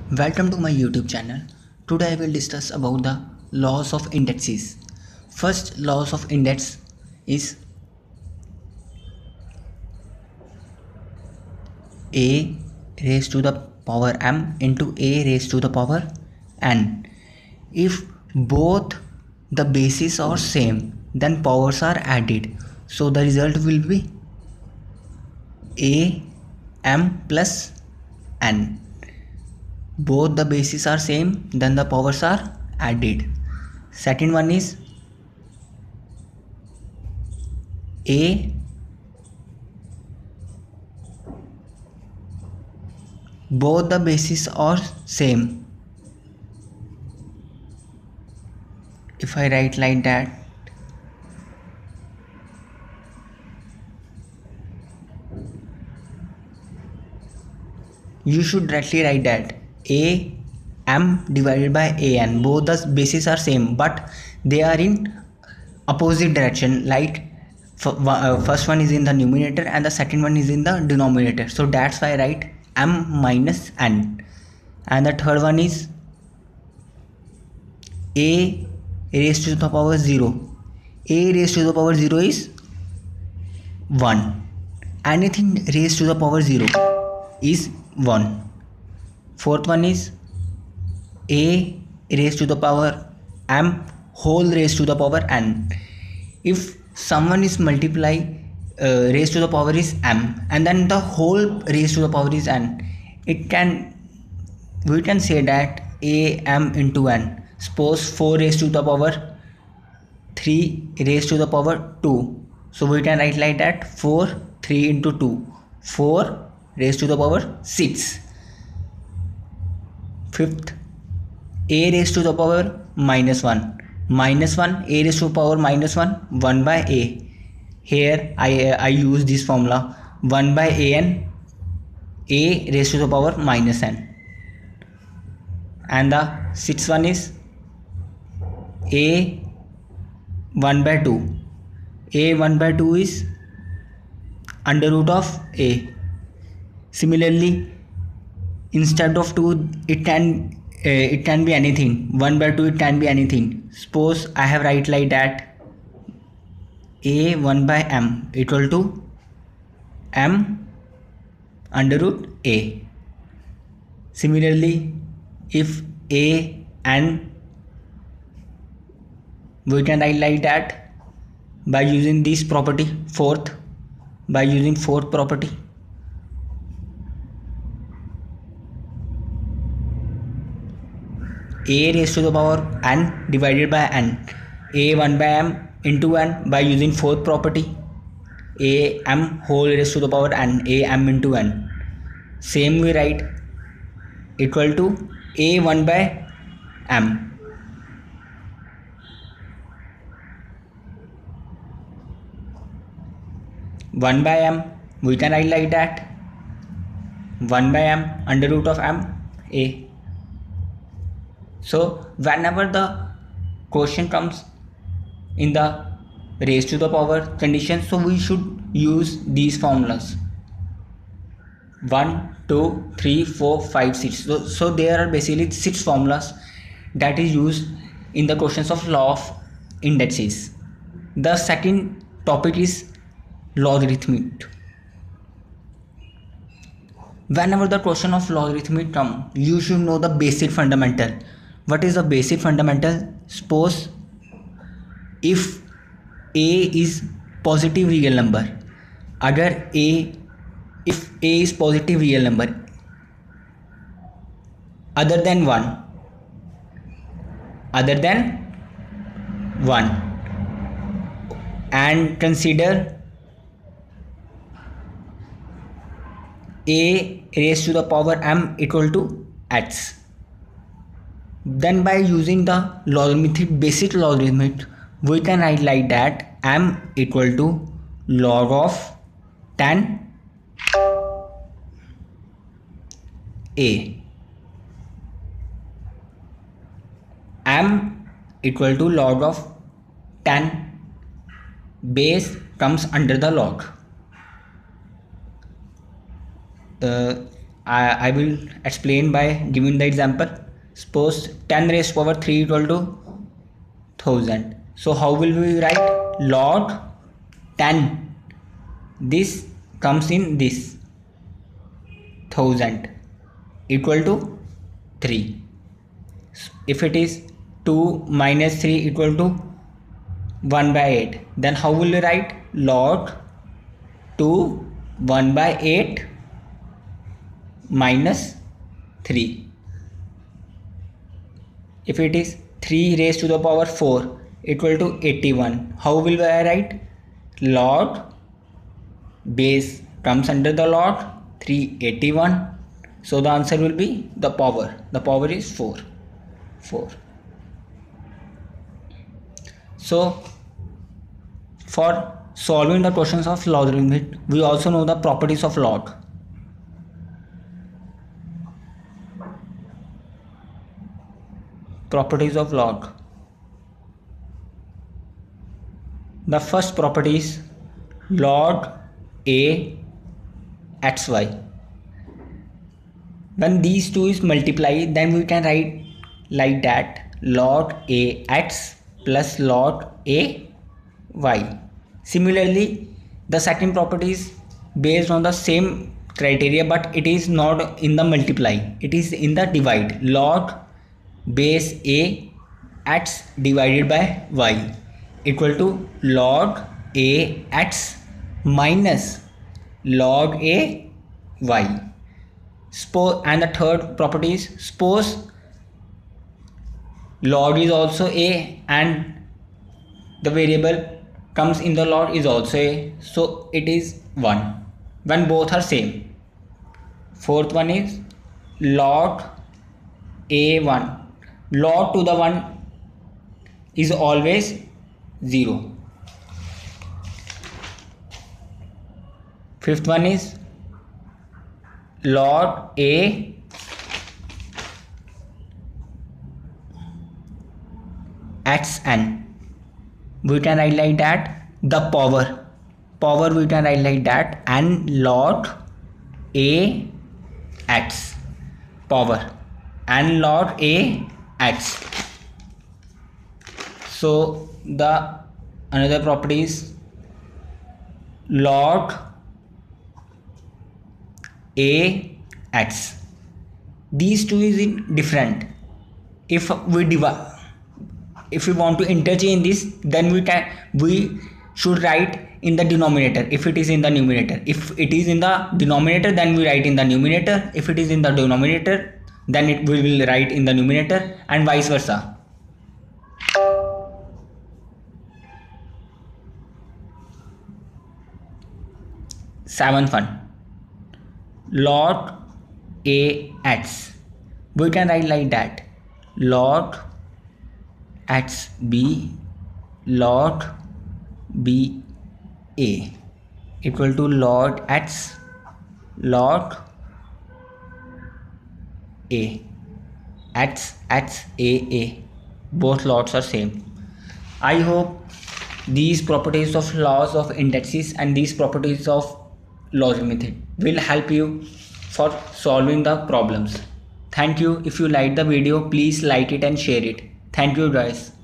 Welcome to my YouTube channel. Today I will discuss about the laws of indexes. First laws of index is a raised to the power m into a raised to the power n. If both the bases are same, then powers are added. So the result will be a m plus n. Both the bases are same, then the powers are added. Second one is a both the bases are same. If I write like that, you should directly write that a m divided by a n. Both the bases are same, but they are in opposite direction. Like first one is in the numerator and the second one is in the denominator. So that's why I write m minus n. And the third one is a raised to the power 0. A raised to the power 0 is 1. Anything raised to the power 0 is 1. Fourth one is a raised to the power m whole raised to the power n. If someone is multiply raised to the power is m and then the whole raised to the power is n, we can say that a m into n. Suppose 4 raised to the power 3 raised to the power 2. So we can write like that 4 3 into 2, 4 raised to the power 6. Fifth, a raised to the power minus 1. Minus 1, a raised to the power minus 1, 1 by a. Here I use this formula 1 by an, a raised to the power minus n. And the sixth one is a 1 by 2. A 1 by 2 is under root of a. Similarly, instead of 2 it can be anything. 1 by 2 it can be anything. Suppose I have write like that a 1 by m equal to m under root a. Similarly, if a and we can write like that by using this property, fourth property. A raised to the power n divided by n, a 1 by m into n by using fourth property, a m whole raised to the power n, a m into n. Same we write equal to a 1 by m. One by m we can write like that 1 by m under root of m a. So whenever the question comes in the raised to the power condition, so we should use these formulas 1 2 3 4 5 6. So there are basically 6 formulas that is used in the questions of law of indexes. The second topic is logarithmic. Whenever the question of logarithmic come, you should know the basic fundamental. What is the basic fundamental? Suppose if a is positive real number, if a is positive real number other than 1 and consider a raised to the power m equal to x, then by using the basic logarithmic, we can write like that m equal to log of 10 a. M equal to log of 10, base comes under the log. I will explain by giving the example. Suppose 10 raised to power 3 equal to 1000. So how will we write? Log 10. This comes in this 1000 equal to 3. If it is 2 minus 3 equal to 1 by 8, then how will we write? Log 2 1 by 8 minus 3. If it is 3 raised to the power 4 equal to 81, how will we write? Log base comes under the log 381, so the answer will be the power. The power is 4. So for solving the questions of logarithm, we also know the properties of log. Properties of log. The first property is log a xy. When these two is multiplied, then we can write like that: log a x plus log a y. Similarly, the second property is based on the same criteria, but it is not in the multiply, it is in the divide. Log base a x divided by y equal to log a x minus log a y. And the third property is, suppose log is also a and the variable comes in the log is also a, so it is 1 when both are same. Fourth one is log a1. Log to the 1 is always 0. Fifth one is log a xn. We can write like that. The power we can write like that, and log a x power and log a x. So the another property is log a x. These two is in different. If we divide, if we want to interchange this, then we should write in the denominator if it is in the numerator. If it is in the denominator, then we write in the numerator. If it is in the denominator, then we will write in the numerator, and vice versa. Seventh one, log a x. We can write like that: log x b log b a equal to log x log a x x a. Both logs are same. I hope these properties of laws of indices and these properties of logarithm will help you for solving the problems. Thank you. If you like the video, please like it and share it. Thank you guys.